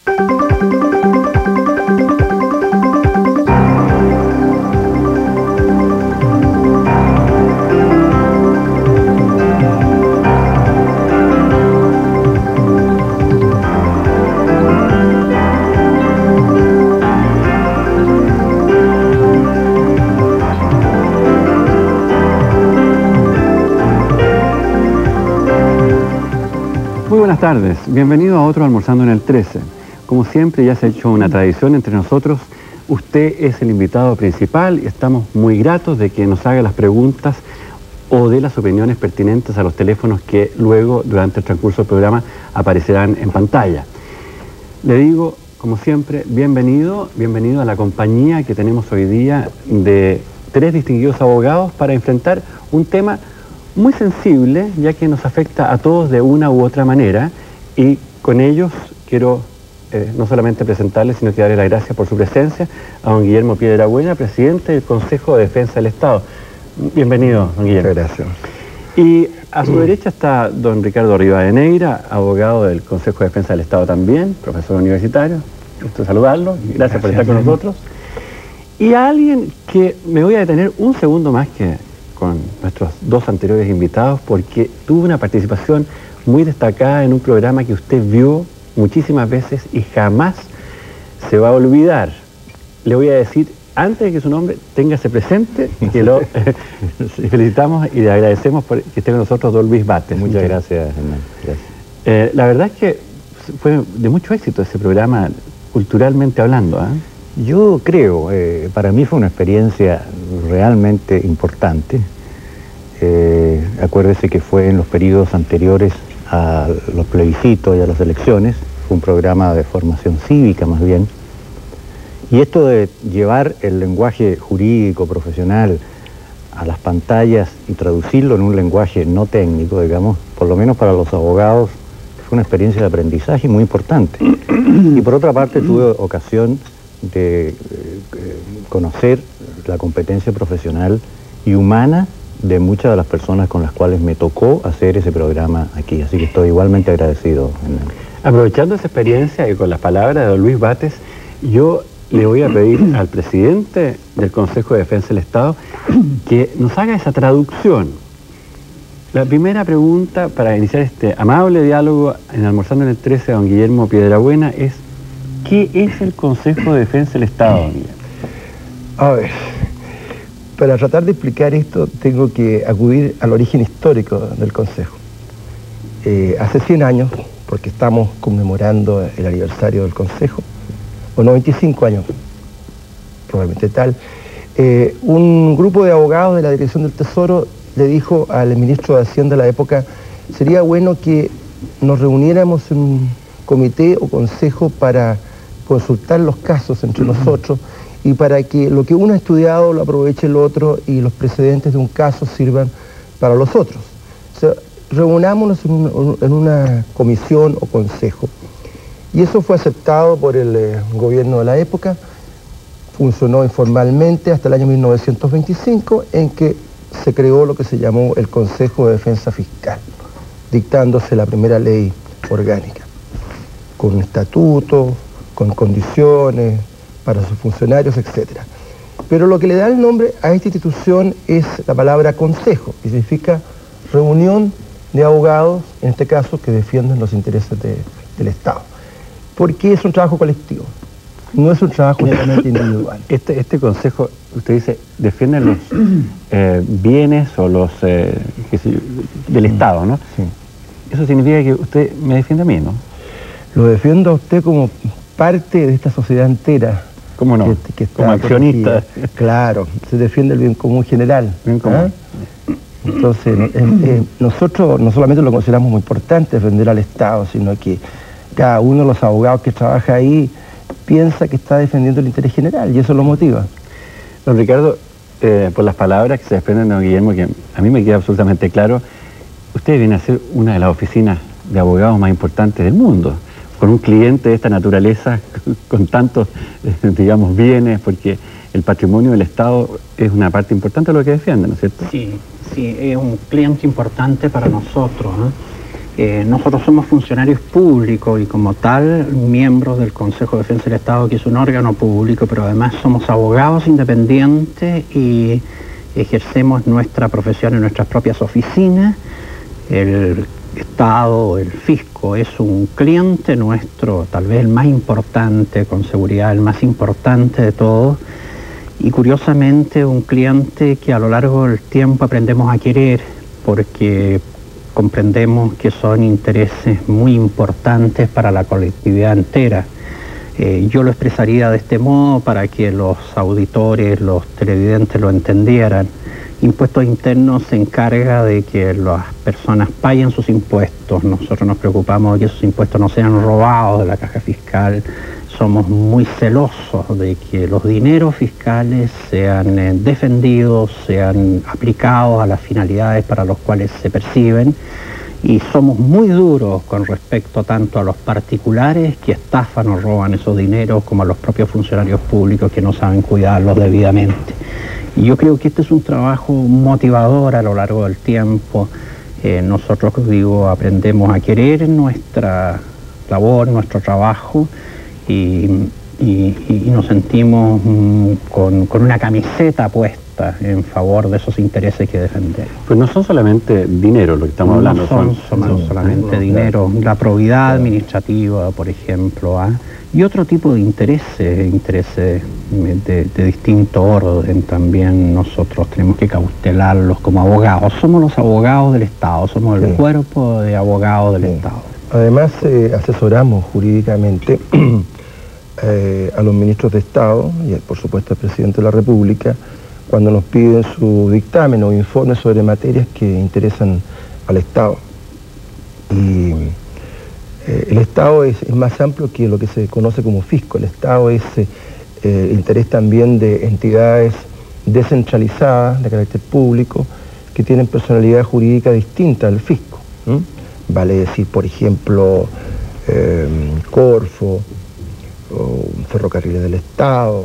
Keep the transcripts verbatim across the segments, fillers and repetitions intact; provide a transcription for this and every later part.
Buenas tardes, bienvenido a otro Almorzando en el trece. Como siempre ya se ha hecho una tradición entre nosotros, usted es el invitado principal y estamos muy gratos de que nos haga las preguntas o dé las opiniones pertinentes a los teléfonos que luego durante el transcurso del programa aparecerán en pantalla. Le digo, como siempre, bienvenido, bienvenido a la compañía que tenemos hoy día de tres distinguidos abogados para enfrentar un tema muy sensible, ya que nos afecta a todos de una u otra manera, y con ellos quiero eh, no solamente presentarles, sino que darle las gracias por su presencia a don Guillermo Piedrabuena, presidente del Consejo de Defensa del Estado. Bienvenido, don Guillermo. Muchas gracias. Y a su derecha está don Ricardo Rivadeneira, abogado del Consejo de Defensa del Estado también, profesor universitario. Gusto saludarlo, gracias, gracias por estar con nosotros. Y a alguien que me voy a detener un segundo más que con nuestros dos anteriores invitados, porque tuvo una participación muy destacada en un programa que usted vio muchísimas veces y jamás se va a olvidar. Le voy a decir, antes de que su nombre, téngase presente, que lo felicitamos y le agradecemos por que esté con nosotros don Luis Bates. Muchas gracias, Hernán. Gracias. Eh, la verdad es que fue de mucho éxito ese programa, culturalmente hablando, ¿eh? Yo creo, eh, para mí fue una experiencia realmente importante. Eh, acuérdese que fue en los periodos anteriores a los plebiscitos y a las elecciones, fue un programa de formación cívica más bien. Y esto de llevar el lenguaje jurídico, profesional, a las pantallas y traducirlo en un lenguaje no técnico, digamos, por lo menos para los abogados, fue una experiencia de aprendizaje muy importante. Y por otra parte tuve ocasión de eh, conocer la competencia profesional y humana de muchas de las personas con las cuales me tocó hacer ese programa aquí, así que estoy igualmente agradecido. Aprovechando esa experiencia y con las palabras de don Luis Bates, yo le voy a pedir al presidente del Consejo de Defensa del Estado que nos haga esa traducción. La primera pregunta para iniciar este amable diálogo en Almorzando en el trece a don Guillermo Piedrabuena es: ¿qué es el Consejo de Defensa del Estado, Guillermo? A ver, para tratar de explicar esto tengo que acudir al origen histórico del Consejo. Eh, hace cien años, porque estamos conmemorando el aniversario del Consejo, o noventa y cinco años, probablemente tal, eh, un grupo de abogados de la Dirección del Tesoro le dijo al ministro de Hacienda de la época: sería bueno que nos reuniéramos en un comité o consejo para consultar los casos entre nosotros y para que lo que uno ha estudiado lo aproveche el otro y los precedentes de un caso sirvan para los otros. O sea, reunámonos en, un, en una comisión o consejo. Y eso fue aceptado por el eh, gobierno de la época, funcionó informalmente hasta el año mil novecientos veinticinco, en que se creó lo que se llamó el Consejo de Defensa Fiscal, dictándose la primera ley orgánica, con un estatuto, con condiciones para sus funcionarios, etcétera. Pero lo que le da el nombre a esta institución es la palabra consejo, que significa reunión de abogados, en este caso, que defienden los intereses de, del Estado. Porque es un trabajo colectivo, no es un trabajo netamente individual. Este, este consejo, usted dice, defiende los eh, bienes o los eh, qué sé yo, del Estado, ¿no? Sí. Eso significa que usted me defiende a mí, ¿no? Lo defiendo a usted como parte de esta sociedad entera. ¿Cómo no? Que, que está como accionista. Protegida. Claro, se defiende el bien común general. Bien común. ¿Ah? Entonces, eh, eh, nosotros no solamente lo consideramos muy importante defender al Estado, sino que cada uno de los abogados que trabaja ahí piensa que está defendiendo el interés general y eso lo motiva. Don Ricardo, eh, por las palabras que se desprenden de don Guillermo, que a mí me queda absolutamente claro, usted viene a ser una de las oficinas de abogados más importantes del mundo, con un cliente de esta naturaleza, con tantos, eh, digamos, bienes, porque el patrimonio del Estado es una parte importante de lo que defiende, ¿no es cierto? Sí, sí, es un cliente importante para nosotros, ¿eh? Eh, nosotros somos funcionarios públicos y como tal miembros del Consejo de Defensa del Estado, que es un órgano público, pero además somos abogados independientes y ejercemos nuestra profesión en nuestras propias oficinas. El Estado, el fisco, es un cliente nuestro, tal vez el más importante, con seguridad el más importante de todos, y curiosamente un cliente que a lo largo del tiempo aprendemos a querer, porque comprendemos que son intereses muy importantes para la colectividad entera. Eh, yo lo expresaría de este modo para que los auditores, los televidentes lo entendieran. Impuestos Internos se encarga de que las personas paguen sus impuestos. Nosotros nos preocupamos de que esos impuestos no sean robados de la caja fiscal. Somos muy celosos de que los dineros fiscales sean eh, defendidos, sean aplicados a las finalidades para las cuales se perciben, y somos muy duros con respecto tanto a los particulares que estafan o roban esos dineros como a los propios funcionarios públicos que no saben cuidarlos debidamente. Y yo creo que este es un trabajo motivador a lo largo del tiempo. Eh, nosotros, digo, aprendemos a querer nuestra labor, nuestro trabajo, y, y, y nos sentimos mm, con, con una camiseta puesta en favor de esos intereses que defendemos. Pues no son solamente dinero lo que estamos hablando. No son, son, son, son solamente no, dinero, claro. La probidad claro. administrativa, por ejemplo, ¿eh? Y otro tipo de intereses, intereses de, de distinto orden también nosotros tenemos que cautelarlos como abogados. Somos los abogados del Estado, somos el sí. cuerpo de abogados del sí. Estado. Además, eh, asesoramos jurídicamente eh, a los ministros de Estado y, por supuesto, al presidente de la República cuando nos piden su dictamen o informe sobre materias que interesan al Estado. Y eh, el Estado es, es más amplio que lo que se conoce como fisco. El Estado es eh, interés también de entidades descentralizadas de carácter público que tienen personalidad jurídica distinta al fisco. ¿Mm? Vale decir, por ejemplo, eh, Corfo, o Ferrocarriles del Estado,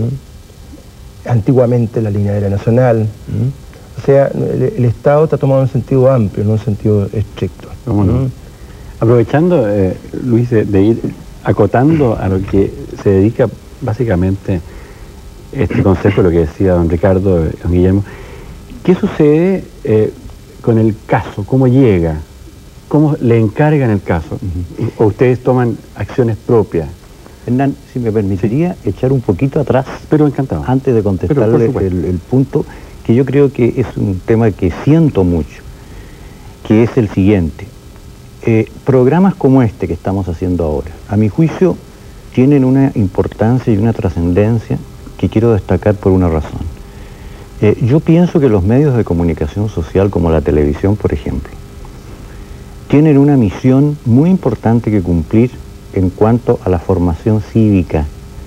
¿sí? Antiguamente la Línea Aérea Nacional. ¿Sí? O sea, el, el Estado está tomado en un sentido amplio, no en un sentido estricto. ¿Cómo no? ¿Sí? Aprovechando, eh, Luis, de, de ir acotando a lo que se dedica básicamente este consejo, lo que decía don Ricardo, don Guillermo, ¿qué sucede eh, con el caso? ¿Cómo llega? ¿Cómo le encargan el caso? Uh-huh. ¿O ustedes toman acciones propias? Hernán, si me permitiría echar un poquito atrás, pero encantado, antes de contestarle el, el punto, que yo creo que es un tema que siento mucho, que es el siguiente. Eh, programas como este que estamos haciendo ahora, a mi juicio, tienen una importancia y una trascendencia que quiero destacar por una razón. Eh, yo pienso que los medios de comunicación social, como la televisión, por ejemplo, tienen una misión muy importante que cumplir en cuanto a la formación cívica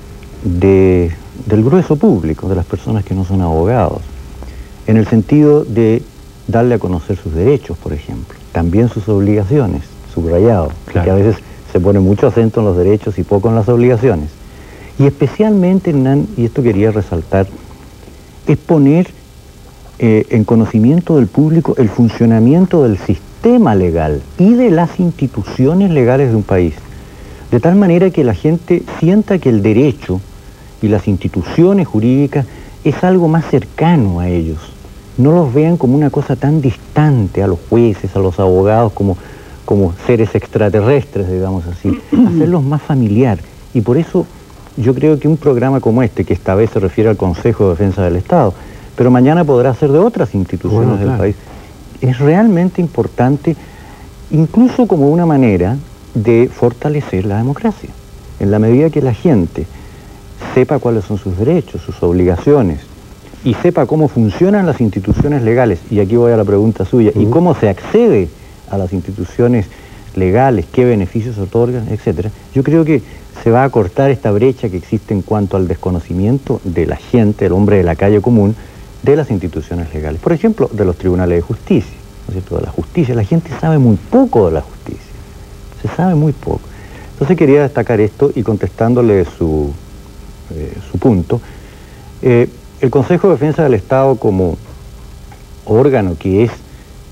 de, del grueso público, de las personas que no son abogados, en el sentido de darle a conocer sus derechos, por ejemplo, también sus obligaciones, subrayado, claro. Que a veces se pone mucho acento en los derechos y poco en las obligaciones. Y especialmente, Hernán, y esto quería resaltar, es poner eh, en conocimiento del público el funcionamiento del sistema legal y de las instituciones legales de un país, de tal manera que la gente sienta que el derecho y las instituciones jurídicas es algo más cercano a ellos. No los vean como una cosa tan distante a los jueces, a los abogados, como, como seres extraterrestres, digamos así. Hacerlos más familiar. Y por eso yo creo que un programa como este, que esta vez se refiere al Consejo de Defensa del Estado, pero mañana podrá ser de otras instituciones bueno, claro. del país, es realmente importante, incluso como una manera de fortalecer la democracia. En la medida que la gente sepa cuáles son sus derechos, sus obligaciones, y sepa cómo funcionan las instituciones legales, y aquí voy a la pregunta suya, uh-huh. y cómo se accede a las instituciones legales, qué beneficios otorgan, etcétera, yo creo que se va a cortar esta brecha que existe en cuanto al desconocimiento de la gente, el hombre de la calle común, de las instituciones legales. Por ejemplo, de los tribunales de justicia, ¿no es cierto?, de la justicia. La gente sabe muy poco de la justicia, se sabe muy poco. Entonces quería destacar esto y contestándole su, eh, su punto, eh, el Consejo de Defensa del Estado como órgano que es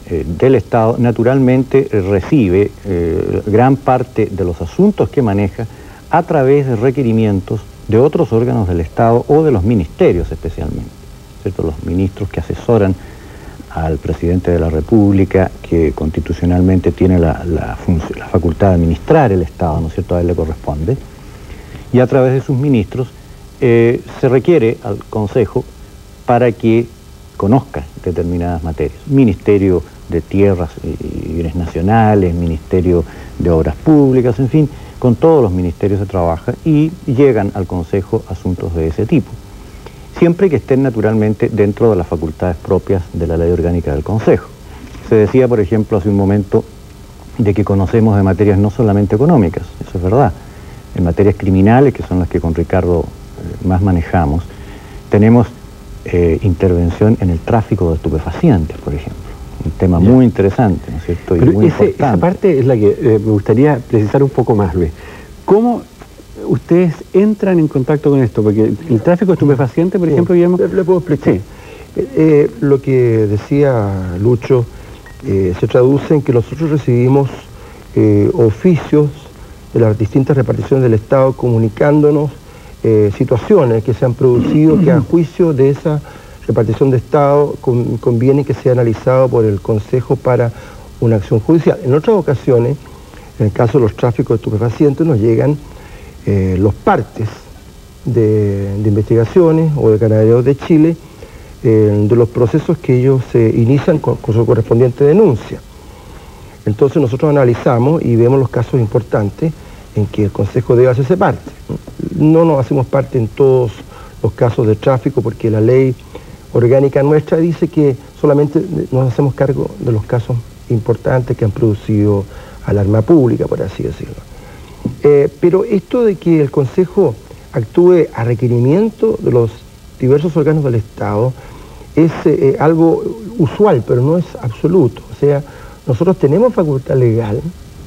eh, del Estado, naturalmente eh, recibe eh, gran parte de los asuntos que maneja a través de requerimientos de otros órganos del Estado o de los ministerios especialmente, ¿cierto? Los ministros que asesoran al presidente de la República, que constitucionalmente tiene la, la, la facultad de administrar el Estado, ¿no es cierto?, a él le corresponde, y a través de sus ministros eh, se requiere al Consejo para que conozca determinadas materias. Ministerio de Tierras y Bienes Nacionales, Ministerio de Obras Públicas, en fin, con todos los ministerios se trabaja y llegan al Consejo asuntos de ese tipo, siempre que estén naturalmente dentro de las facultades propias de la Ley Orgánica del Consejo. Se decía, por ejemplo, hace un momento, de que conocemos de materias no solamente económicas, eso es verdad. En materias criminales, que son las que con Ricardo eh, más manejamos, tenemos eh, intervención en el tráfico de estupefacientes, por ejemplo. Un tema muy interesante, ¿no es cierto? Y Pero muy ese, importante. esa parte es la que eh, me gustaría precisar un poco más, Luis. ¿Cómo ustedes entran en contacto con esto? Porque el tráfico de estupefacientes, por Sí, ejemplo, Guillermo... Le, le puedo explicar. Sí. Eh, eh, lo que decía Lucho eh, se traduce en que nosotros recibimos eh, oficios de las distintas reparticiones del Estado comunicándonos eh, situaciones que se han producido que a juicio de esa repartición de Estado con, conviene que sea analizado por el Consejo para una acción judicial. En otras ocasiones, en el caso de los tráficos de estupefacientes, nos llegan eh, los partes de, de investigaciones o de Carabineros de Chile eh, de los procesos que ellos se eh, inician con, con su correspondiente denuncia. Entonces nosotros analizamos y vemos los casos importantes en que el Consejo debe hacerse parte. No nos hacemos parte en todos los casos de tráfico porque la ley orgánica nuestra dice que solamente nos hacemos cargo de los casos importantes que han producido alarma pública, por así decirlo. Eh, pero esto de que el Consejo actúe a requerimiento de los diversos órganos del Estado es eh, algo usual, pero no es absoluto. O sea, nosotros tenemos facultad legal,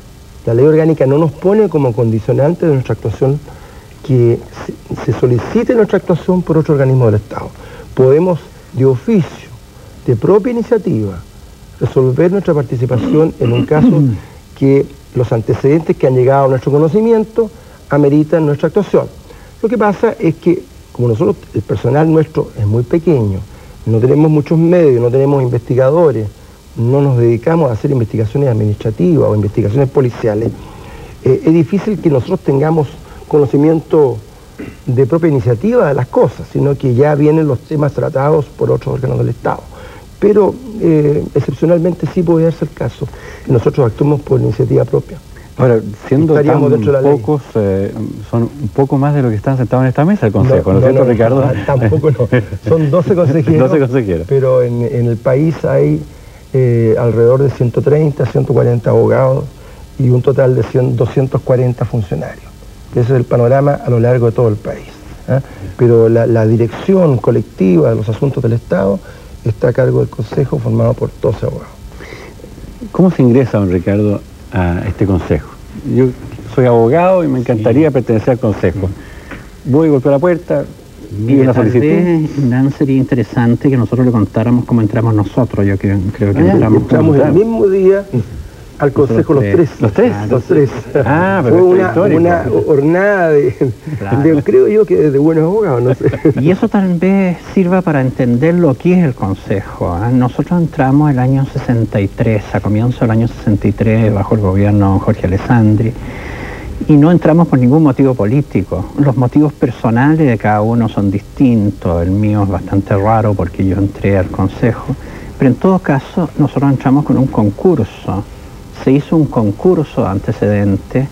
la ley orgánica no nos pone como condicionante de nuestra actuación que se, se solicite nuestra actuación por otro organismo del Estado. Podemos de oficio, de propia iniciativa, resolver nuestra participación en un caso que los antecedentes que han llegado a nuestro conocimiento ameritan nuestra actuación. Lo que pasa es que, como nosotros, el personal nuestro es muy pequeño, no tenemos muchos medios, no tenemos investigadores, no nos dedicamos a hacer investigaciones administrativas o investigaciones policiales, eh, es difícil que nosotros tengamos conocimiento de propia iniciativa de las cosas, sino que ya vienen los temas tratados por otros órganos del Estado. Pero eh, excepcionalmente sí puede darse el caso, que nosotros actuemos por iniciativa propia. Ahora, siendo tan dentro de la pocos, eh, son un poco más de lo que están sentados en esta mesa el Consejo, ¿no es no, cierto, no, Ricardo? No, tampoco no, son doce consejeros, doce consejeros. Pero en, en el país hay eh, alrededor de ciento treinta, ciento cuarenta abogados y un total de cien, doscientos cuarenta funcionarios. Ese es el panorama a lo largo de todo el país. ¿eh? Pero la, la dirección colectiva de los asuntos del Estado está a cargo del Consejo, formado por doce abogados. ¿Cómo se ingresa, don Ricardo, a este Consejo? Yo soy abogado y me encantaría sí. pertenecer al Consejo. Voy, golpeo la puerta, y una solicitud. Tal vez, Dan, sería interesante que nosotros le contáramos cómo entramos nosotros. Yo creo, creo que ah, entramos, entramos el mismo día al Consejo los tres. ¿Los tres? Ah, los tres. Ah, pero fue una, una hornada de, claro. de, creo yo que de buenos abogados, no sé. Y eso tal vez sirva para entender lo que es el Consejo. ¿eh? Nosotros entramos el año sesenta y tres, a comienzo del año sesenta y tres, bajo el gobierno de Jorge Alessandri, y no entramos por ningún motivo político. Los motivos personales de cada uno son distintos. El mío es bastante raro porque yo entré al Consejo, pero en todo caso nosotros entramos con un concurso. Se hizo un concurso de antecedentes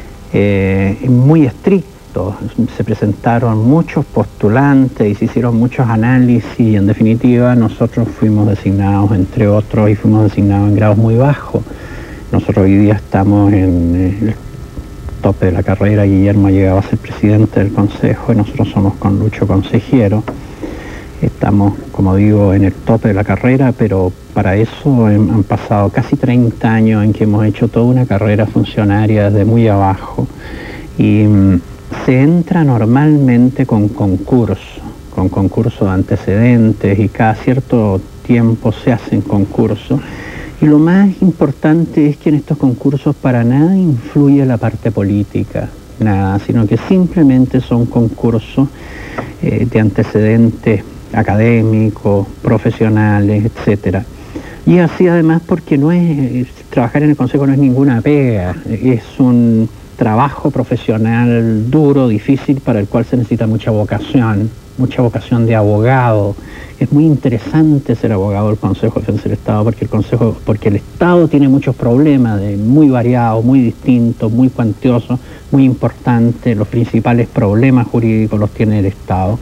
eh, muy estricto, se presentaron muchos postulantes y se hicieron muchos análisis y en definitiva nosotros fuimos designados, entre otros, y fuimos designados en grados muy bajos. Nosotros hoy día estamos en el tope de la carrera, Guillermo ha llegado a ser presidente del Consejo y nosotros somos con Lucho consejero. Estamos, como digo, en el tope de la carrera, pero para eso han pasado casi treinta años en que hemos hecho toda una carrera funcionaria desde muy abajo y mm, se entra normalmente con concurso, con concurso de antecedentes y cada cierto tiempo se hacen concursos Y lo más importante es que en estos concursos para nada influye la parte política, nada, sino que simplemente son concursos eh, de antecedentes académicos, profesionales, etcétera. Y así además porque no es, trabajar en el Consejo no es ninguna pega, es un trabajo profesional duro, difícil, para el cual se necesita mucha vocación, mucha vocación de abogado. Es muy interesante ser abogado del Consejo de Defensa del Estado porque el Consejo, porque el Estado tiene muchos problemas de, muy variados, muy distintos, muy cuantiosos, muy importantes. Los principales problemas jurídicos los tiene el Estado.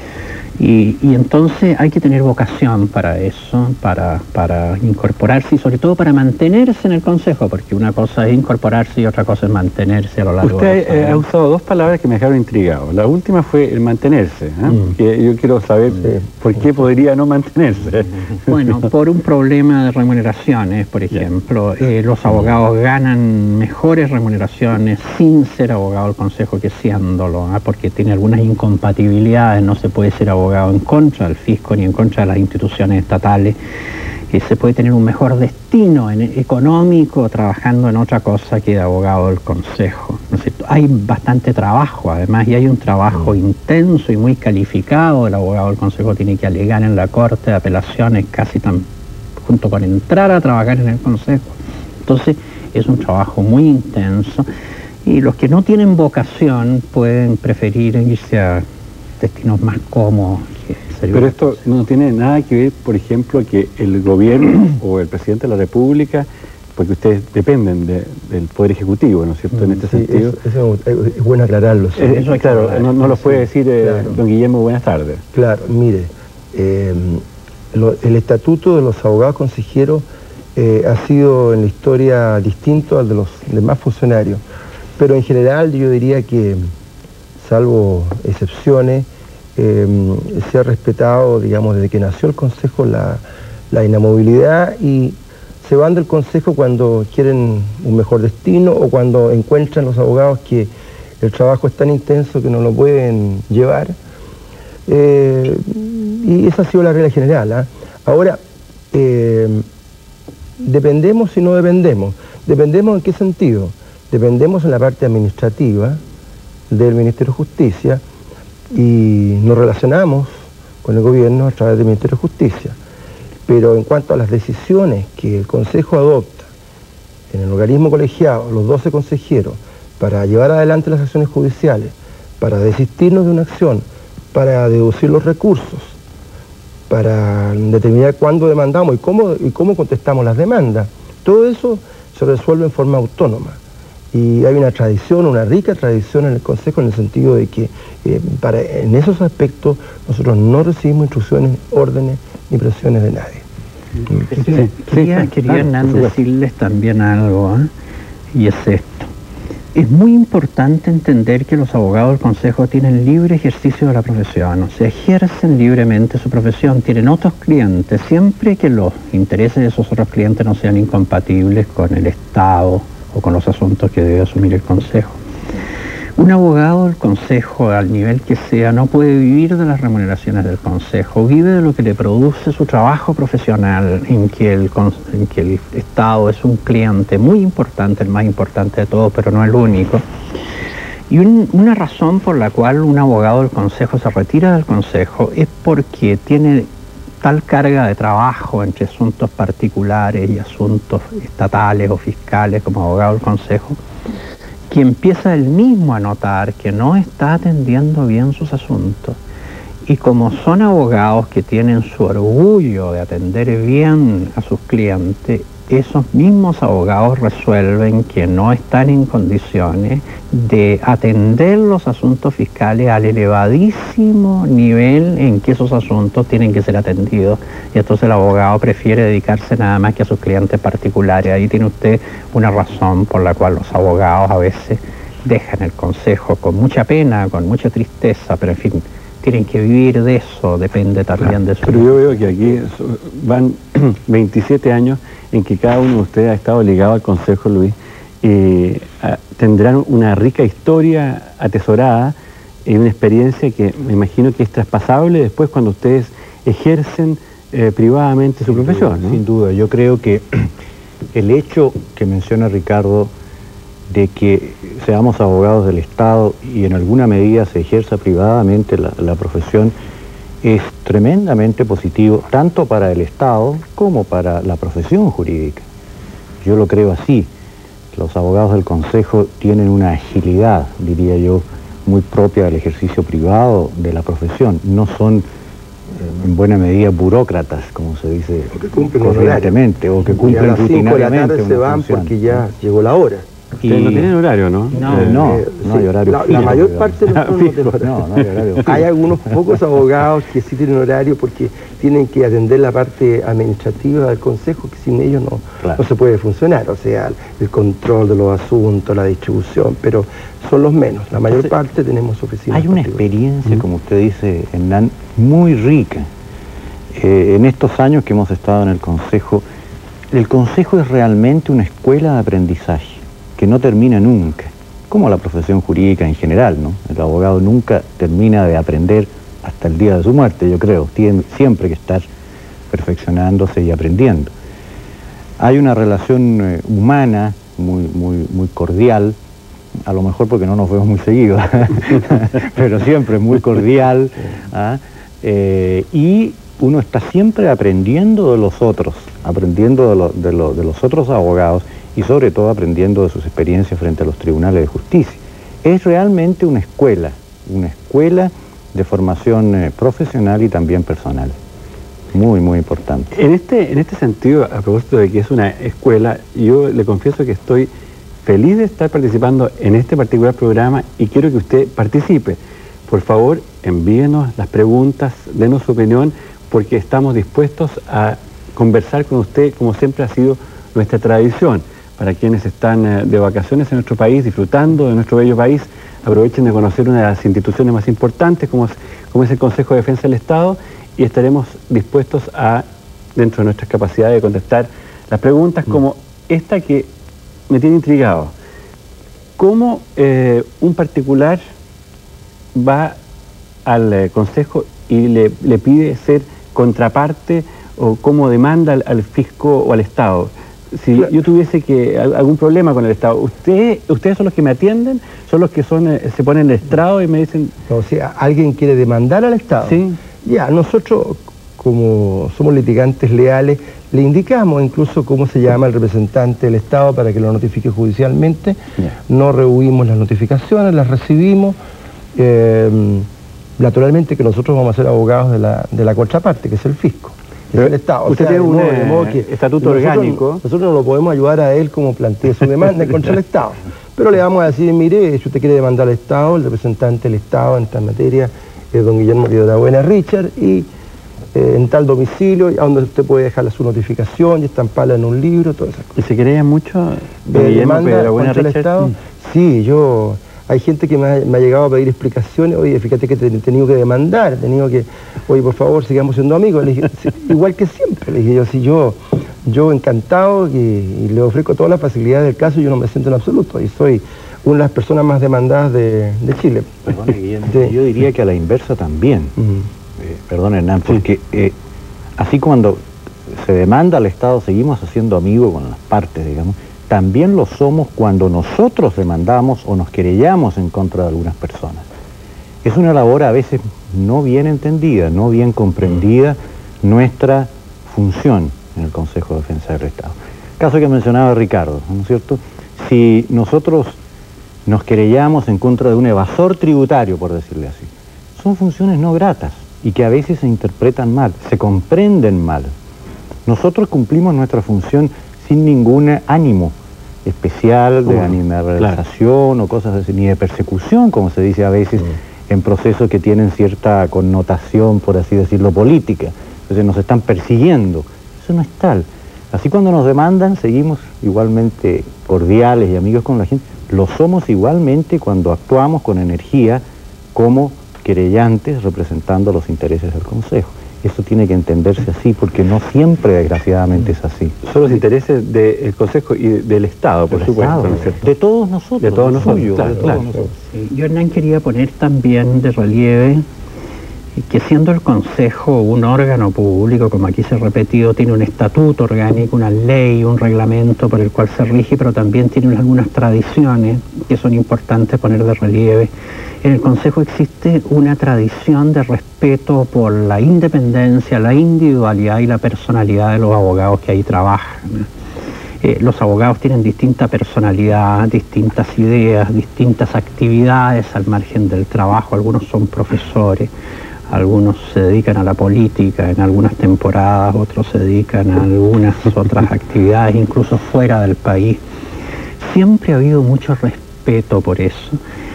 Y, y entonces hay que tener vocación para eso, para, para incorporarse y sobre todo para mantenerse en el Consejo, porque una cosa es incorporarse y otra cosa es mantenerse a lo largo Usted de los años. eh, ha usado dos palabras que me dejaron intrigado. La última fue el mantenerse, ¿eh? mm. que yo quiero saber sí. por qué podría no mantenerse. Bueno, por un problema de remuneraciones, por ejemplo. Eh, los abogados ganan mejores remuneraciones sin ser abogado del Consejo que siéndolo, ¿eh? porque tiene algunas incompatibilidades, no se puede ser abogado en contra del fisco ni en contra de las instituciones estatales. Eh, se puede tener un mejor destino en, económico trabajando en otra cosa que de abogado del Consejo, ¿no es cierto? Hay bastante trabajo además y hay un trabajo intenso y muy calificado. El abogado del Consejo tiene que alegar en la Corte de Apelaciones casi tan junto con entrar a trabajar en el Consejo. Entonces es un trabajo muy intenso y los que no tienen vocación pueden preferir irse a destinos más cómodos. Pero esto no tiene nada que ver, por ejemplo, que el gobierno o el presidente de la República, porque ustedes dependen de, del Poder Ejecutivo, ¿no es cierto? En este sí, sentido. Eso, eso es bueno aclararlo. ¿Sí? Eh, eso es claro, no, no lo puede decir eh, claro. Don Guillermo, buenas tardes. Claro, mire, eh, lo, el estatuto de los abogados consejeros eh, ha sido en la historia distinto al de los demás funcionarios, pero en general yo diría que, salvo excepciones, eh, se ha respetado, digamos, desde que nació el Consejo la, la inamovilidad y se van del Consejo cuando quieren un mejor destino o cuando encuentran los abogados que el trabajo es tan intenso que no lo pueden llevar. Eh, y esa ha sido la regla general, ¿eh? Ahora, eh, ¿dependemos y no dependemos? ¿Dependemos en qué sentido? Dependemos en la parte administrativa del Ministerio de Justicia y nos relacionamos con el gobierno a través del Ministerio de Justicia. Pero en cuanto a las decisiones que el Consejo adopta en el organismo colegiado, los doce consejeros, para llevar adelante las acciones judiciales, para desistirnos de una acción, para deducir los recursos, para determinar cuándo demandamos y cómo, y cómo contestamos las demandas, todo eso se resuelve en forma autónoma. Y hay una tradición, una rica tradición en el Consejo en el sentido de que eh, para, en esos aspectos nosotros no recibimos instrucciones, órdenes ni presiones de nadie. Sí, sí, quería, quería claro, Hernán decirles también algo, ¿eh? Y es esto. Es muy importante entender que los abogados del Consejo tienen libre ejercicio de la profesión, o sea, ejercen libremente su profesión, tienen otros clientes, siempre que los intereses de esos otros clientes no sean incompatibles con el Estado o con los asuntos que debe asumir el Consejo. Un abogado del Consejo, al nivel que sea, no puede vivir de las remuneraciones del Consejo, vive de lo que le produce su trabajo profesional, en que el, en que el Estado es un cliente muy importante, el más importante de todos, pero no el único. Y un, una razón por la cual un abogado del Consejo se retira del Consejo es porque tiene tal carga de trabajo entre asuntos particulares y asuntos estatales o fiscales como abogado del Consejo, que empieza él mismo a notar que no está atendiendo bien sus asuntos. Y como son abogados que tienen su orgullo de atender bien a sus clientes, esos mismos abogados resuelven que no están en condiciones de atender los asuntos fiscales al elevadísimo nivel en que esos asuntos tienen que ser atendidos. Y entonces el abogado prefiere dedicarse nada más que a sus clientes particulares. Ahí tiene usted una razón por la cual los abogados a veces dejan el Consejo con mucha pena, con mucha tristeza, pero en fin, tienen que vivir de eso, depende también claro, de su... Pero yo veo que aquí van veintisiete años en que cada uno de ustedes ha estado ligado al Consejo, Luis, eh, a, tendrán una rica historia atesorada y una experiencia que me imagino que es traspasable después cuando ustedes ejercen eh, privadamente su sin profesión, duda, ¿no? Sin duda, yo creo que el hecho que menciona Ricardo de que seamos abogados del Estado y en alguna medida se ejerza privadamente la, la profesión es tremendamente positivo tanto para el Estado como para la profesión jurídica. Yo lo creo así. Los abogados del Consejo tienen una agilidad, diría yo, muy propia del ejercicio privado de la profesión. No son eh, en buena medida burócratas, como se dice o que cumplen corrientemente, o que cumplen y a las cinco de la rutinariamente tarde se una van función. porque ya llegó la hora. Ustedes no tienen horario, ¿no? No, Eh, no, Eh, no sí, hay horario la, fijo, la mayor digamos. parte de nosotros no tenemos horario. No, no hay horario fijo. Hay algunos pocos abogados que sí tienen horario porque tienen que atender la parte administrativa del Consejo, que sin ellos no, Claro. no se puede funcionar, o sea, el control de los asuntos, la distribución, pero son los menos. La mayor Entonces, parte tenemos oficinas Hay una particulares. experiencia, como usted dice, Hernán, muy rica. Eh, en estos años que hemos estado en el Consejo, el Consejo es realmente una escuela de aprendizaje que no termina nunca, como la profesión jurídica en general, ¿no? El abogado nunca termina de aprender hasta el día de su muerte, yo creo. Tiene siempre que estar perfeccionándose y aprendiendo. Hay una relación eh, humana muy, muy, muy cordial, a lo mejor porque no nos vemos muy seguido, pero siempre muy cordial, ¿ah? eh, y uno está siempre aprendiendo de los otros, aprendiendo de, lo, de, lo, de los otros abogados y sobre todo aprendiendo de sus experiencias frente a los tribunales de justicia. Es realmente una escuela, una escuela de formación eh, profesional y también personal. Muy, muy importante. En este, en este sentido, a propósito de que es una escuela, yo le confieso que estoy feliz de estar participando en este particular programa y quiero que usted participe. Por favor, envíenos las preguntas, denos su opinión, porque estamos dispuestos a conversar con usted, como siempre ha sido nuestra tradición. Para quienes están eh, de vacaciones en nuestro país, disfrutando de nuestro bello país, aprovechen de conocer una de las instituciones más importantes, como es, como es el Consejo de Defensa del Estado, y estaremos dispuestos a, dentro de nuestras capacidades, de contestar las preguntas como esta que me tiene intrigado. ¿Cómo eh, un particular va al eh, Consejo y le, le pide ser contraparte o cómo demanda al, al fisco o al Estado? Si Claro. yo tuviese que algún problema con el Estado, ¿usted, ¿ustedes son los que me atienden? ¿Son los que son eh, se ponen en el estrado y me dicen...? O sea, alguien quiere demandar al Estado. Sí. Ya, nosotros, como somos litigantes leales, le indicamos incluso cómo se llama el representante del Estado para que lo notifique judicialmente. Ya. No rehuimos las notificaciones, las recibimos. Eh, naturalmente que nosotros vamos a ser abogados de la, de la contraparte, que es el fisco. Pero Es el Estado. usted tiene de un, modo- de eh, modo que estatuto nosotros- orgánico. Nosotros no lo podemos ayudar a él como plantee su demanda contra el Estado. Pero le vamos a decir, mire, si usted quiere demandar al Estado, el representante del Estado en esta materia es don Guillermo Río de la Buena Richard, y eh, en tal domicilio, a donde usted puede dejar su notificación y estamparla en un libro, todas esas cosas. ¿Y se quería mucho? Eh, don Guillermo demanda Pedro Buena contra el Richard? Estado. Mm. Sí, yo... Hay gente que me ha, me ha llegado a pedir explicaciones. Oye, fíjate que te he tenido que demandar, he tenido que... Oye, por favor, sigamos siendo amigos. Le dije, "Sí, igual que siempre". Le dije yo, sí, yo, yo encantado y, y le ofrezco todas las facilidades del caso, yo no me siento en absoluto. Y soy una de las personas más demandadas de, de Chile. Perdone, Guillermo, Sí. yo diría que a la inversa también. Mm. Eh, perdón, Hernán, porque eh, así cuando se demanda al Estado, seguimos haciendo amigos con las partes, digamos, también lo somos cuando nosotros demandamos o nos querellamos en contra de algunas personas. Es una labor a veces no bien entendida, no bien comprendida nuestra función en el Consejo de Defensa del Estado. Caso que mencionaba Ricardo, ¿no es cierto? Si nosotros nos querellamos en contra de un evasor tributario, por decirle así, son funciones no gratas y que a veces se interpretan mal, se comprenden mal. Nosotros cumplimos nuestra función sin ningún ánimo especial de Uh, animalización claro. o cosas así, ni de persecución, como se dice a veces, uh. en procesos que tienen cierta connotación, por así decirlo, política. Entonces nos están persiguiendo. Eso no es tal. Así cuando nos demandan, seguimos igualmente cordiales y amigos con la gente. Lo somos igualmente cuando actuamos con energía como querellantes representando los intereses del Consejo. Eso tiene que entenderse así, porque no siempre, desgraciadamente, es así. Son los intereses del Consejo y del Estado, por Del supuesto. Estado, ¿no es cierto? de todos nosotros. De todos no nosotros, suyo, claro, de todos claro. nosotros. Sí, yo, Hernán, quería poner también de relieve que siendo el Consejo un órgano público, como aquí se ha repetido, tiene un estatuto orgánico, una ley, un reglamento por el cual se rige, pero también tiene algunas tradiciones que son importantes poner de relieve. En el Consejo existe una tradición de respeto por la independencia, la individualidad y la personalidad de los abogados que ahí trabajan. Eh, los abogados tienen distinta personalidad, distintas ideas, distintas actividades al margen del trabajo. Algunos son profesores, algunos se dedican a la política en algunas temporadas, otros se dedican a algunas otras actividades, incluso fuera del país. Siempre ha habido mucho respeto por eso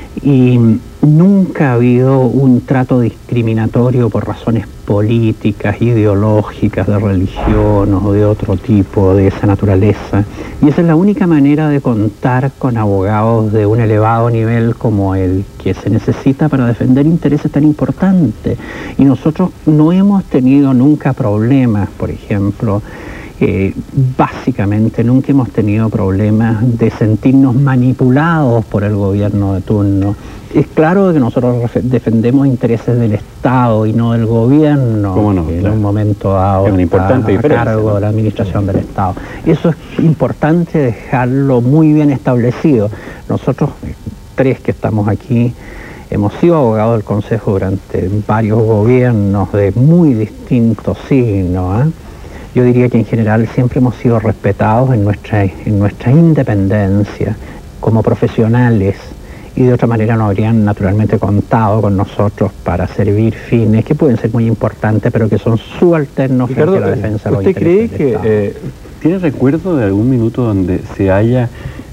y nunca ha habido un trato discriminatorio por razones políticas, ideológicas, de religión o de otro tipo, de esa naturaleza. Y esa es la única manera de contar con abogados de un elevado nivel como el que se necesita para defender intereses tan importantes. Y nosotros no hemos tenido nunca problemas, por ejemplo, Eh, básicamente nunca hemos tenido problemas de sentirnos manipulados por el gobierno de turno. Es claro que nosotros defendemos intereses del Estado y no del gobierno, ¿Cómo no? que Claro. en un momento dado Es una importante está a diferencia, cargo ¿no? de la administración del Estado. Eso es importante dejarlo muy bien establecido. Nosotros, tres que estamos aquí, hemos sido abogados del Consejo durante varios gobiernos de muy distintos signos, ¿eh? Yo diría que en general siempre hemos sido respetados en nuestra, en nuestra independencia como profesionales y de otra manera no habrían naturalmente contado con nosotros para servir fines que pueden ser muy importantes pero que son subalternos frente a la defensa de los ¿usted cree intereses del que Estado. eh, tiene recuerdo de algún minuto donde se haya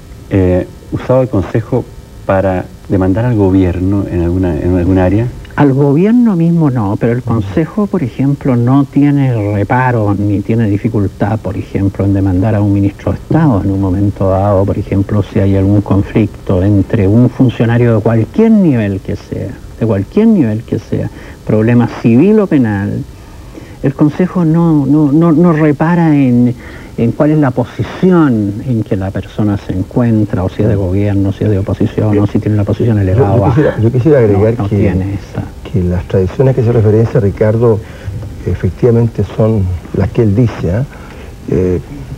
eh, usado el Consejo para demandar al gobierno en alguna, en algún área? Al gobierno mismo no, pero el Consejo, por ejemplo, no tiene reparo ni tiene dificultad, por ejemplo, en demandar a un ministro de Estado en un momento dado, por ejemplo, si hay algún conflicto entre un funcionario de cualquier nivel que sea, de cualquier nivel que sea, problema civil o penal, el Consejo no, no, no, no repara en, en cuál es la posición en que la persona se encuentra, o si es de gobierno, si es de oposición, o si tiene una posición elevada o Yo, yo, quisiera, baja. yo quisiera agregar No, no que, tiene esa. que las tradiciones que se referencia Ricardo efectivamente son las que él dice, ¿eh? Eh,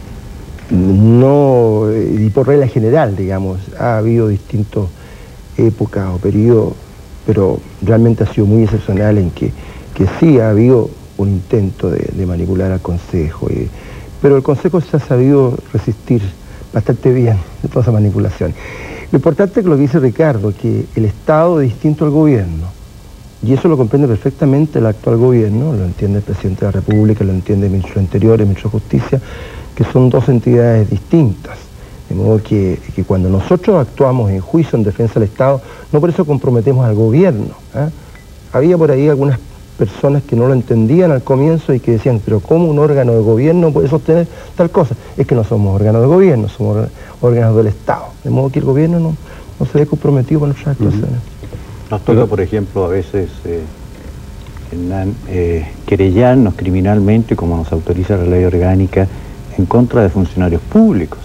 no, y por regla general, digamos, ha habido distintas épocas o periodos, pero realmente ha sido muy excepcional en que, que sí ha habido un intento de, de manipular al Consejo, y, pero el Consejo se ha sabido resistir bastante bien de toda esa manipulación. Lo importante es lo que dice Ricardo, que el Estado es distinto al gobierno, y eso lo comprende perfectamente el actual gobierno, lo entiende el Presidente de la República, lo entiende el Ministro de Interior, el Ministro de Justicia, que son dos entidades distintas. De modo que, que cuando nosotros actuamos en juicio en defensa del Estado, no por eso comprometemos al gobierno, ¿eh? Había por ahí algunas personas que no lo entendían al comienzo y que decían, pero ¿cómo un órgano de gobierno puede sostener tal cosa? Es que no somos órganos de gobierno, somos órganos del Estado. De modo que el gobierno no, no se ve comprometido con nuestras actuaciones. Uh-huh. Nos toca, por ejemplo, a veces eh, Hernán, eh, querellarnos criminalmente, como nos autoriza la ley orgánica, en contra de funcionarios públicos.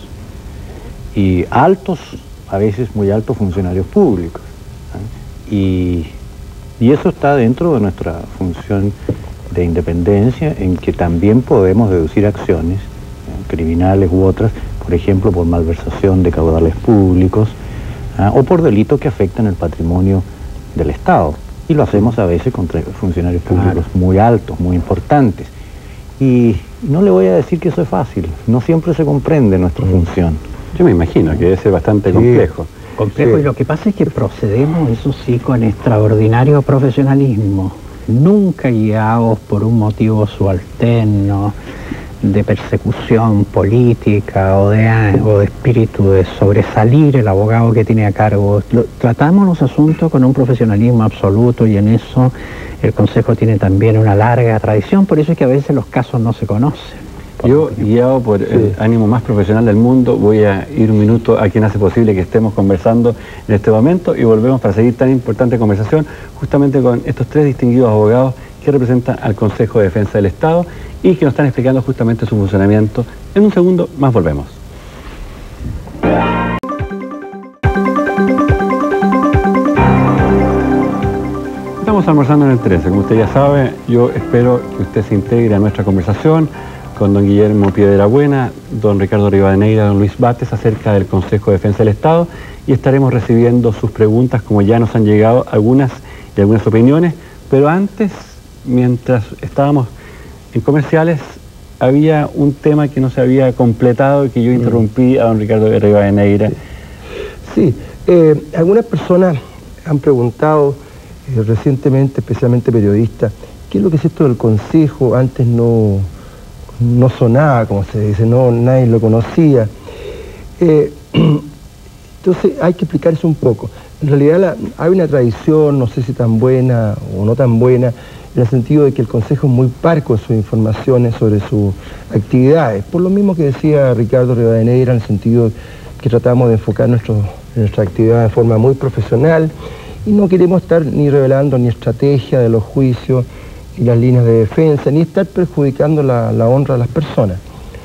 Y altos, a veces muy altos funcionarios públicos. ¿eh? Y... Y eso está dentro de nuestra función de independencia, en que también podemos deducir acciones, eh, criminales u otras, por ejemplo, por malversación de caudales públicos, ¿eh? o por delitos que afectan el patrimonio del Estado. Y lo hacemos a veces contra funcionarios públicos claro. muy altos, muy importantes. Y no le voy a decir que eso es fácil, no siempre se comprende nuestra mm. función. Yo me imagino que debe ser bastante sí. complejo. Complejo, sí. Y lo que pasa es que procedemos, eso sí, con extraordinario profesionalismo, nunca guiados por un motivo subalterno de persecución política o de, o de espíritu de sobresalir el abogado que tiene a cargo. Lo, tratamos los asuntos con un profesionalismo absoluto y en eso el Consejo tiene también una larga tradición, por eso es que a veces los casos no se conocen. Yo, guiado por sí. el ánimo más profesional del mundo, voy a ir un minuto a quien hace posible que estemos conversando en este momento y volvemos para seguir tan importante conversación justamente con estos tres distinguidos abogados que representan al Consejo de Defensa del Estado y que nos están explicando justamente su funcionamiento. En un segundo más volvemos. Estamos Estamos almorzando en el trece, como usted ya sabe, yo espero que usted se integre a nuestra conversación con don Guillermo Piedrabuena, don Ricardo Rivadeneira, don Luis Bates acerca del Consejo de Defensa del Estado, y estaremos recibiendo sus preguntas, como ya nos han llegado algunas y algunas opiniones, pero antes, mientras estábamos en comerciales, había un tema que no se había completado y que yo interrumpí a don Ricardo Rivadeneira. Sí, eh, algunas personas han preguntado eh, recientemente, especialmente periodistas, ¿qué es lo que es esto del Consejo? Antes no, no sonaba, como se dice, no, nadie lo conocía. Eh, entonces hay que explicar eso un poco. En realidad la, hay una tradición, no sé si tan buena o no tan buena, en el sentido de que el Consejo es muy parco en sus informaciones sobre sus actividades. Por lo mismo que decía Ricardo Rivadeneira, en el sentido que tratamos de enfocar nuestro, nuestra actividad de forma muy profesional y no queremos estar ni revelando ni estrategia de los juicios, ni las líneas de defensa, ni estar perjudicando la, la honra de las personas.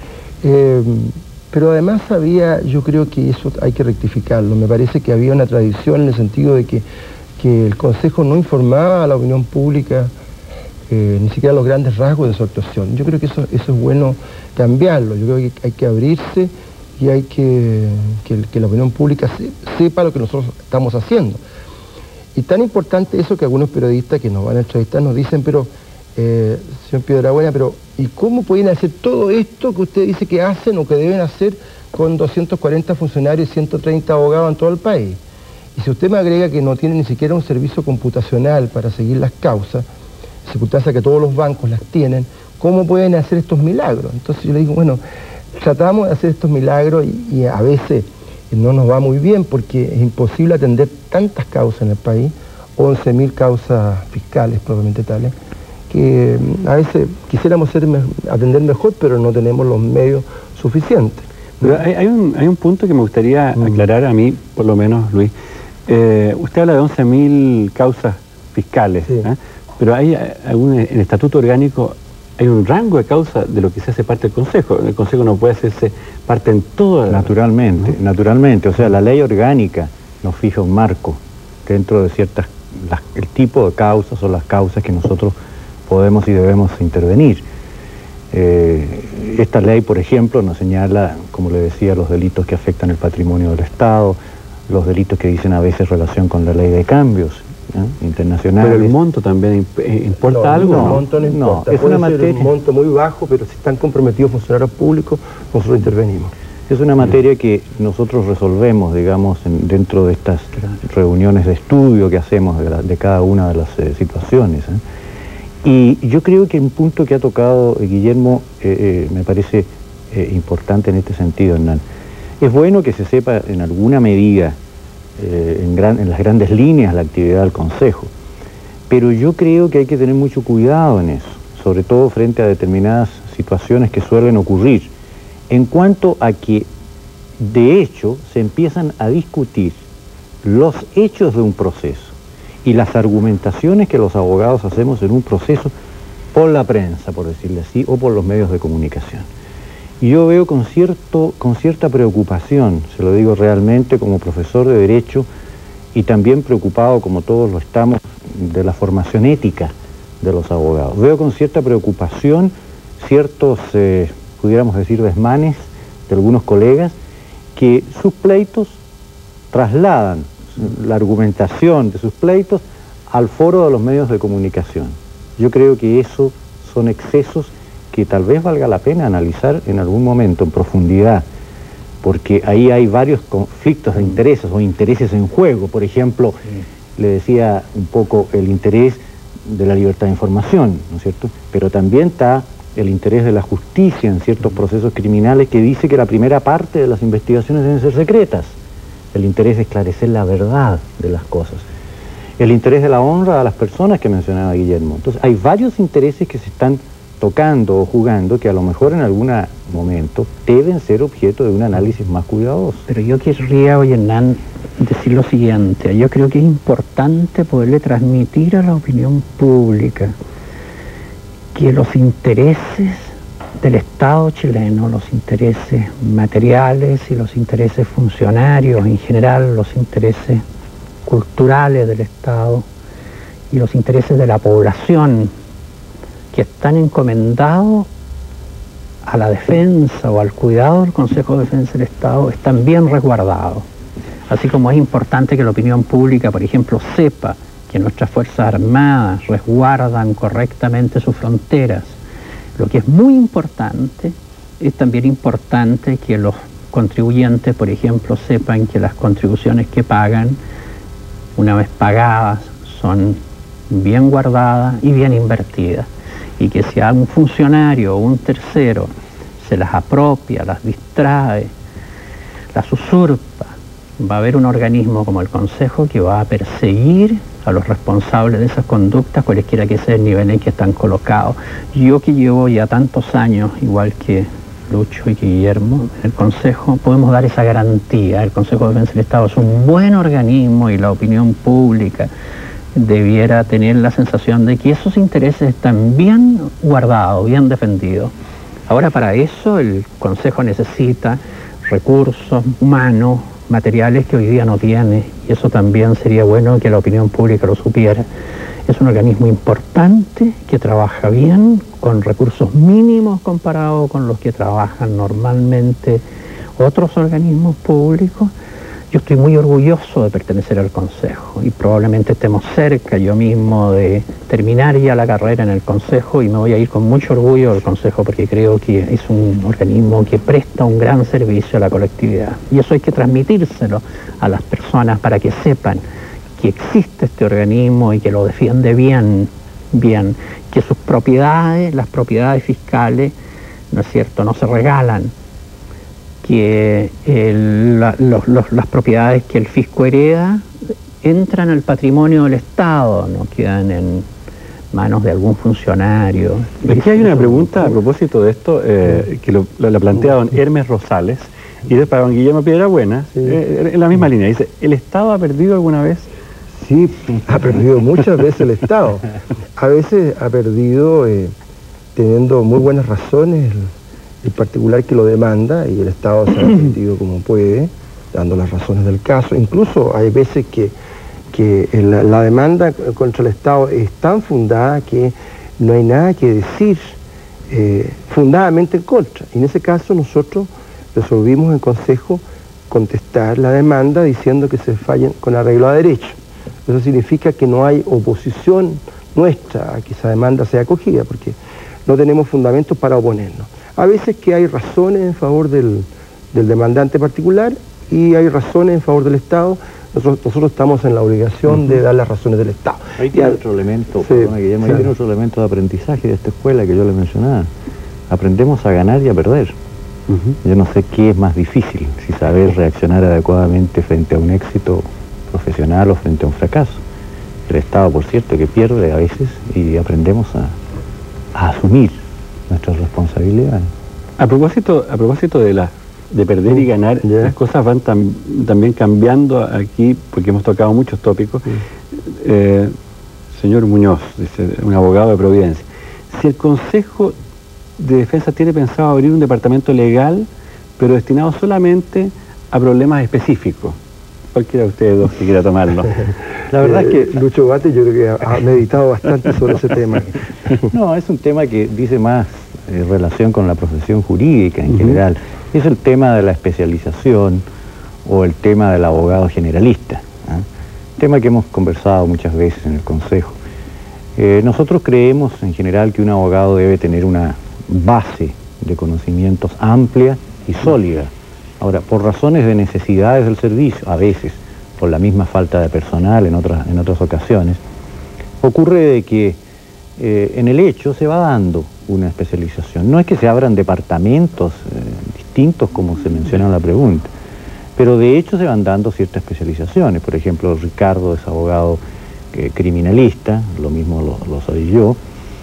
Eh, pero además había, yo creo que eso hay que rectificarlo. Me parece que había una tradición en el sentido de que, que el Consejo no informaba a la opinión pública eh, ni siquiera los grandes rasgos de su actuación. Yo creo que eso, eso es bueno cambiarlo. Yo creo que hay que abrirse y hay que que, que la opinión pública se, sepa lo que nosotros estamos haciendo. Y tan importante eso que algunos periodistas que nos van a entrevistar nos dicen, pero, eh, señor Piedrabuena, pero ¿y cómo pueden hacer todo esto que usted dice que hacen o que deben hacer con doscientos cuarenta funcionarios y ciento treinta abogados en todo el país? Y si usted me agrega que no tiene ni siquiera un servicio computacional para seguir las causas, circunstancia que todos los bancos las tienen, ¿cómo pueden hacer estos milagros? Entonces yo le digo, bueno, tratamos de hacer estos milagros y, y a veces no nos va muy bien porque es imposible atender tantas causas en el país, once mil causas fiscales probablemente tales, que a veces quisiéramos ser, atender mejor, pero no tenemos los medios suficientes. Pero hay, hay, un, hay un punto que me gustaría mm. aclarar a mí, por lo menos, Luis. Eh, usted habla de once mil causas fiscales, sí. ¿eh? Pero hay algún, en el Estatuto Orgánico hay un rango de causa de lo que se hace parte del Consejo. El Consejo no puede hacerse parte en todo. Naturalmente, ¿no? naturalmente. O sea, la ley orgánica nos fija un marco dentro de ciertas, las, el tipo de causas o las causas que nosotros podemos y debemos intervenir. Eh, esta ley, por ejemplo, nos señala, como le decía, los delitos que afectan el patrimonio del Estado, los delitos que dicen a veces relación con la ley de cambios, ¿eh? internacionales. Pero el monto también importa no, algo. No, el monto no importa. No, es Puede una ser materia... un monto muy bajo, pero si están comprometidos funcionarios públicos, nosotros intervenimos. Es una materia que nosotros resolvemos, digamos, en, dentro de estas reuniones de estudio que hacemos de, la, de cada una de las eh, situaciones. ¿eh? Y yo creo que un punto que ha tocado eh, Guillermo eh, eh, me parece eh, importante en este sentido, Hernán. Es bueno que se sepa en alguna medida, eh, en, gran, en las grandes líneas, la actividad del Consejo, pero yo creo que hay que tener mucho cuidado en eso, sobre todo frente a determinadas situaciones que suelen ocurrir, en cuanto a que, de hecho, se empiezan a discutir los hechos de un proceso y las argumentaciones que los abogados hacemos en un proceso por la prensa, por decirle así, o por los medios de comunicación. Y yo veo con, cierto, con cierta preocupación, se lo digo realmente como profesor de Derecho y también preocupado, como todos lo estamos, de la formación ética de los abogados. Veo con cierta preocupación ciertos, eh, pudiéramos decir, desmanes de algunos colegas que sus pleitos trasladan la argumentación de sus pleitos al foro de los medios de comunicación. Yo creo que eso son excesos que tal vez valga la pena analizar en algún momento en profundidad, porque ahí hay varios conflictos de intereses o intereses en juego. Por ejemplo, sí. le decía un poco el interés de la libertad de información, ¿no es cierto? Pero también está el interés de la justicia en ciertos procesos criminales que dice que la primera parte de las investigaciones deben ser secretas. El interés de esclarecer la verdad de las cosas. El interés de la honra a las personas que mencionaba Guillermo. Entonces hay varios intereses que se están tocando o jugando que a lo mejor en algún momento deben ser objeto de un análisis más cuidadoso. Pero yo querría, oye, Hernán, decir lo siguiente. Yo creo que es importante poderle transmitir a la opinión pública que los intereses del Estado chileno, los intereses materiales y los intereses funcionarios en general, los intereses culturales del Estado y los intereses de la población que están encomendados a la defensa o al cuidado del Consejo de Defensa del Estado están bien resguardados. Así como es importante que la opinión pública, por ejemplo, sepa que nuestras Fuerzas Armadas resguardan correctamente sus fronteras. Lo que es muy importante, es también importante que los contribuyentes, por ejemplo, sepan que las contribuciones que pagan, una vez pagadas, son bien guardadas y bien invertidas. Y que si a un funcionario o un tercero se las apropia, las distrae, las usurpa, va a haber un organismo como el Consejo que va a perseguir a los responsables de esas conductas, cualesquiera que sea el nivel en que están colocados. Yo que llevo ya tantos años, igual que Lucho y que Guillermo, en el Consejo, podemos dar esa garantía. El Consejo de Defensa del Estado es un buen organismo y la opinión pública debiera tener la sensación de que esos intereses están bien guardados, bien defendidos. Ahora, para eso el Consejo necesita recursos humanos, materiales que hoy día no tiene, y eso también sería bueno que la opinión pública lo supiera. Es un organismo importante que trabaja bien, con recursos mínimos comparados con los que trabajan normalmente otros organismos públicos. Yo estoy muy orgulloso de pertenecer al Consejo y probablemente estemos cerca yo mismo de terminar ya la carrera en el Consejo, y me voy a ir con mucho orgullo del Consejo porque creo que es un organismo que presta un gran servicio a la colectividad. Y eso hay que transmitírselo a las personas para que sepan que existe este organismo y que lo defiende bien, bien, que sus propiedades, las propiedades fiscales, ¿no es cierto?, no se regalan, que el, la, los, los, las propiedades que el fisco hereda entran al patrimonio del Estado, no quedan en manos de algún funcionario. Aquí hay una pregunta a propósito de esto, eh, que lo, lo, la plantea don Hermes Rosales, y después don Guillermo Piedrabuena, sí. eh, en la misma línea. Dice, ¿el Estado ha perdido alguna vez? Sí, ha perdido muchas veces el Estado. A veces ha perdido eh, teniendo muy buenas razones el, el particular que lo demanda, y el Estado se ha defendido como puede, dando las razones del caso. Incluso hay veces que, que la, la demanda contra el Estado es tan fundada que no hay nada que decir eh, fundadamente en contra. Y en ese caso nosotros resolvimos en Consejo contestar la demanda diciendo que se fallen con arreglo a derecho. Eso significa que no hay oposición nuestra a que esa demanda sea acogida, porque no tenemos fundamentos para oponernos. A veces que hay razones en favor del, del demandante particular y hay razones en favor del Estado. Nosotros, nosotros estamos en la obligación uh-huh. de dar las razones del Estado. Ahí tiene otro elemento, sí, perdona, Guillermo, ahí sí. tiene otro elemento de aprendizaje de esta escuela que yo le mencionaba. Aprendemos a ganar y a perder. Uh-huh. Yo no sé qué es más difícil, si saber reaccionar adecuadamente frente a un éxito profesional o frente a un fracaso. El Estado, por cierto, que pierde a veces, y aprendemos a, a asumir nuestras responsabilidades. A propósito, a propósito de, la, de perder y ganar, yeah. las cosas van tam, también cambiando aquí, porque hemos tocado muchos tópicos. Sí. Eh, señor Muñoz, dice, un abogado de Providencia, si el Consejo de Defensa tiene pensado abrir un departamento legal, pero destinado solamente a problemas específicos, cualquiera de ustedes dos que quiera tomarlo. La verdad eh, es que Lucho Bate yo creo que ha, ha meditado bastante sobre ese tema. No, es un tema que dice más eh, relación con la profesión jurídica en uh-huh. general. Es el tema de la especialización o el tema del abogado generalista, ¿eh? Tema que hemos conversado muchas veces en el Consejo. Eh, nosotros creemos en general que un abogado debe tener una base de conocimientos amplia y sólida. Ahora, por razones de necesidades del servicio, a veces, por la misma falta de personal en otras, en otras ocasiones, ocurre de que eh, en el hecho se va dando una especialización. No es que se abran departamentos eh, distintos como se menciona en la pregunta, pero de hecho se van dando ciertas especializaciones. Por ejemplo, Ricardo es abogado eh, criminalista, lo mismo lo, lo soy yo,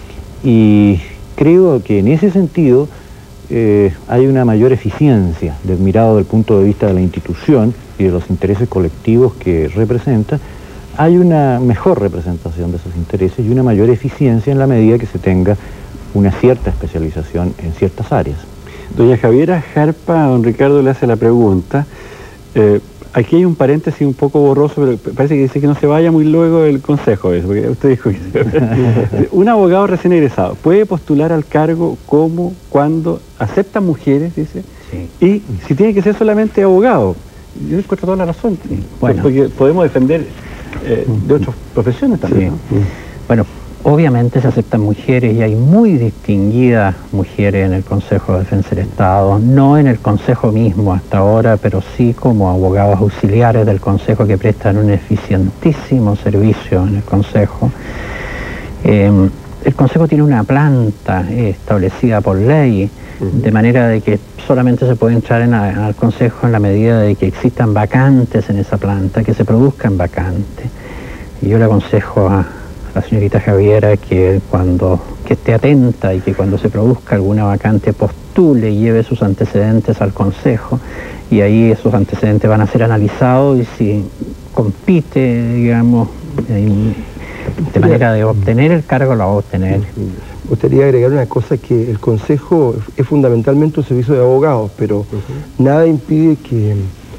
y creo que en ese sentido Eh, hay una mayor eficiencia, de, mirado desde el punto de vista de la institución y de los intereses colectivos que representa. Hay una mejor representación de esos intereses y una mayor eficiencia en la medida que se tenga una cierta especialización en ciertas áreas. Doña Javiera Jarpa, a don Ricardo le hace la pregunta, eh, aquí hay un paréntesis un poco borroso, pero parece que dice que no se vaya muy luego del consejo, eso, porque usted dijo que un abogado recién egresado puede postular al cargo como, cuando acepta mujeres, dice, sí. Y si tiene que ser solamente abogado. Yo encuentro toda la razón, bueno, porque podemos defender eh, de otras profesiones también. Sí. ¿No? Bueno, obviamente se aceptan mujeres y hay muy distinguidas mujeres en el Consejo de Defensa del Estado, no en el Consejo mismo hasta ahora, pero sí como abogados auxiliares del Consejo que prestan un eficientísimo servicio en el Consejo. Eh, el Consejo tiene una planta eh, establecida por ley, de manera de que solamente se puede entrar en a, al Consejo en la medida de que existan vacantes en esa planta, que se produzcan vacantes. Y yo le aconsejo a la señorita Javiera que cuando que esté atenta y que cuando se produzca alguna vacante postule y lleve sus antecedentes al Consejo, y ahí esos antecedentes van a ser analizados y si compite, digamos, de manera de obtener el cargo, lo va a obtener. Me gustaría agregar una cosa, que el Consejo es fundamentalmente un servicio de abogados, pero uh-huh. nada impide que,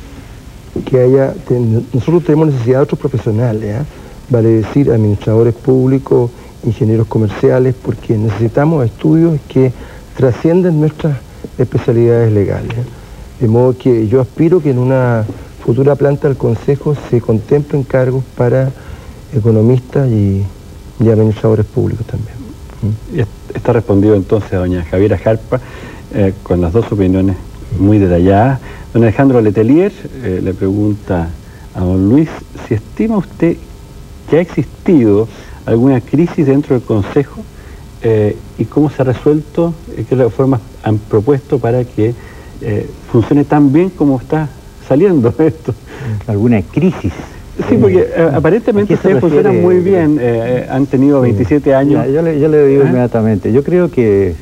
que haya... Ten, nosotros tenemos necesidad de otros profesionales, ¿eh? Vale decir, administradores públicos, ingenieros comerciales, porque necesitamos estudios que trascienden nuestras especialidades legales. ¿eh? De modo que yo aspiro que en una futura planta del Consejo se contemplen cargos para economistas y, y administradores públicos también. Está respondido entonces a doña Javiera Jarpa, eh, con las dos opiniones muy detalladas. Don Alejandro Letelier eh, le pregunta a don Luis si estima usted que ha existido alguna crisis dentro del Consejo eh, y cómo se ha resuelto, eh, qué reformas han propuesto para que eh, funcione tan bien como está saliendo esto. ¿Alguna crisis? Sí, porque eh, aparentemente ustedes funcionan muy bien, eh, han tenido veintisiete años. Ya, yo, le, yo le digo ¿Ah? inmediatamente, yo creo que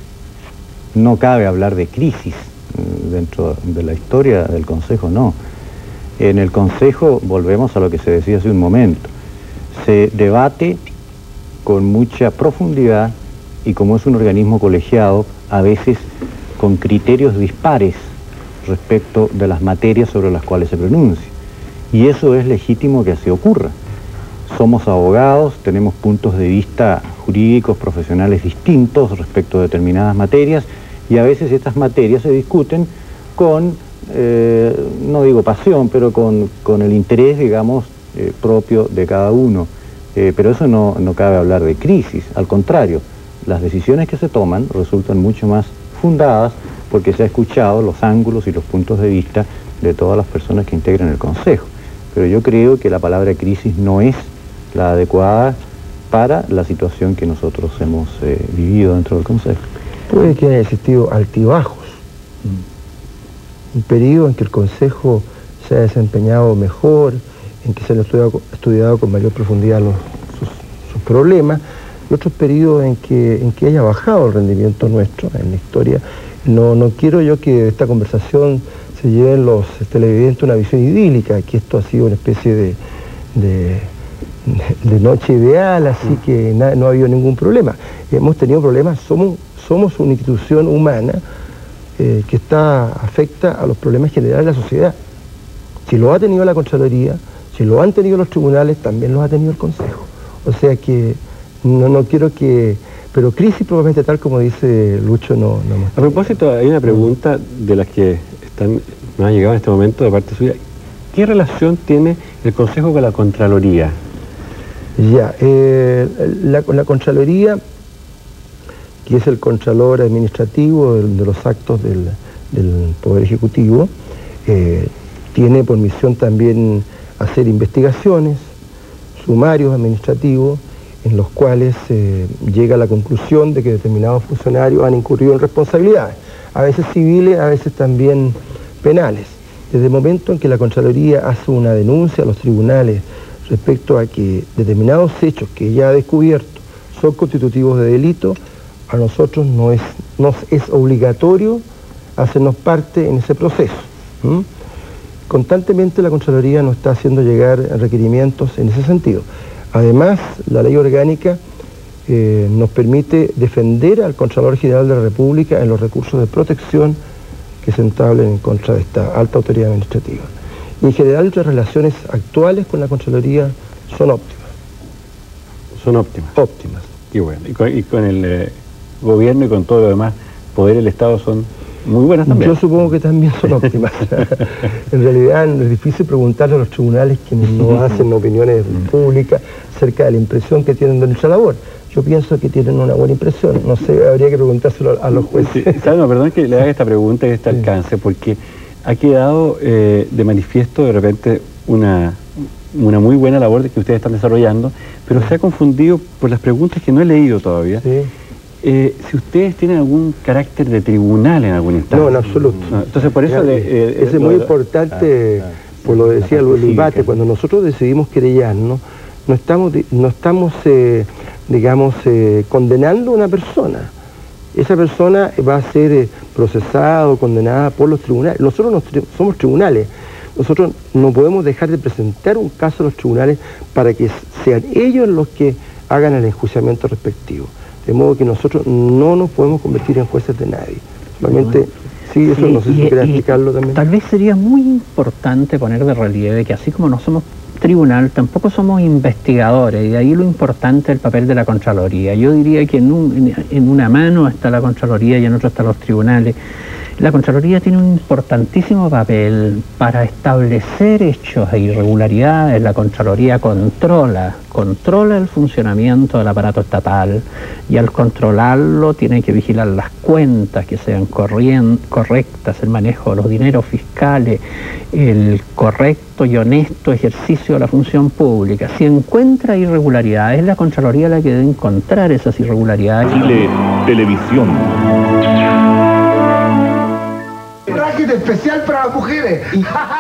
no cabe hablar de crisis dentro de la historia del Consejo, no. En el Consejo, volvemos a lo que se decía hace un momento, se debate con mucha profundidad y como es un organismo colegiado, a veces con criterios dispares respecto de las materias sobre las cuales se pronuncia. Y eso es legítimo que así ocurra. Somos abogados, tenemos puntos de vista jurídicos, profesionales distintos respecto a determinadas materias y a veces estas materias se discuten con, eh, no digo pasión, pero con, con el interés, digamos, eh, propio de cada uno. Eh, pero eso no, no cabe hablar de crisis, al contrario, las decisiones que se toman resultan mucho más fundadas porque se ha escuchado los ángulos y los puntos de vista de todas las personas que integran el Consejo. Pero yo creo que la palabra crisis no es la adecuada para la situación que nosotros hemos eh, vivido dentro del Consejo. Puede que haya existido altibajos, mm. un periodo en que el Consejo se ha desempeñado mejor, en que se han estudiado, estudiado con mayor profundidad los, sus, sus problemas, y otros periodos en que, en que haya bajado el rendimiento nuestro en la historia. No, no quiero yo que esta conversación se lleven los televidentes una visión idílica, que esto ha sido una especie de, de, de noche ideal, así que na, no ha habido ningún problema. Hemos tenido problemas, somos, somos una institución humana eh, que está, afecta a los problemas generales de la sociedad. Si lo ha tenido la Contraloría, si lo han tenido los tribunales, también los ha tenido el Consejo. O sea que no, no quiero que... Pero crisis probablemente tal como dice Lucho no... no a propósito, hay una pregunta de las que están, nos ha llegado en este momento de parte suya. ¿Qué relación tiene el Consejo con la Contraloría? Ya, eh, la, la Contraloría, que es el Contralor Administrativo de, de los actos del, del Poder Ejecutivo, eh, tiene por misión también hacer investigaciones, sumarios administrativos, en los cuales eh, llega a la conclusión de que determinados funcionarios han incurrido en responsabilidades, a veces civiles, a veces también penales. Desde el momento en que la Contraloría hace una denuncia a los tribunales respecto a que determinados hechos que ella ha descubierto son constitutivos de delito, a nosotros no es, nos es obligatorio hacernos parte en ese proceso. ¿Mm? Constantemente la Contraloría nos está haciendo llegar requerimientos en ese sentido. Además, la ley orgánica eh, nos permite defender al Contralor General de la República en los recursos de protección que se entablen en contra de esta alta autoridad administrativa. Y en general nuestras relaciones actuales con la Contraloría son óptimas. Son óptimas. Óptimas. Y bueno, y con, y con el eh, gobierno y con todo lo demás, poder del Estado son muy buenas también. Yo supongo que también son óptimas. En realidad es difícil preguntarle a los tribunales quienes no hacen opiniones públicas acerca de la impresión que tienen de nuestra labor. Yo pienso que tienen una buena impresión. No sé, habría que preguntárselo a los jueces. Sí, ¿sabe? No, perdón que le haga esta pregunta y este sí. alcance, porque ha quedado eh, de manifiesto de repente una, una muy buena labor que ustedes están desarrollando, pero sí. se ha confundido por las preguntas que no he leído todavía. Sí. Eh, si ustedes tienen algún carácter de tribunal en algún instante. No, en absoluto. No, entonces por eso... Mira, le, eh, es muy importante, ah, ah, por lo decía Luis Bate, cuando nosotros decidimos querellarnos, no estamos, no estamos eh, digamos, eh, condenando a una persona. Esa persona va a ser eh, procesada o condenada por los tribunales. Nosotros no tri somos tribunales. Nosotros no podemos dejar de presentar un caso a los tribunales para que sean ellos los que hagan el enjuiciamiento respectivo. De modo que nosotros no nos podemos convertir en jueces de nadie. Solamente, sí, eso sí, no sé si quería explicarlo también. Tal vez sería muy importante poner de relieve que así como no somos tribunal, tampoco somos investigadores, y de ahí lo importante el papel de la Contraloría. Yo diría que en, un, en, en una mano está la Contraloría y en otra están los tribunales. La Contraloría tiene un importantísimo papel para establecer hechos e irregularidades. La Contraloría controla, controla el funcionamiento del aparato estatal y al controlarlo tiene que vigilar las cuentas, que sean correctas, el manejo de los dineros fiscales, el correcto y honesto ejercicio de la función pública. Si encuentra irregularidades, es la Contraloría la que debe encontrar esas irregularidades. Chile Televisión. Traje especial para las mujeres.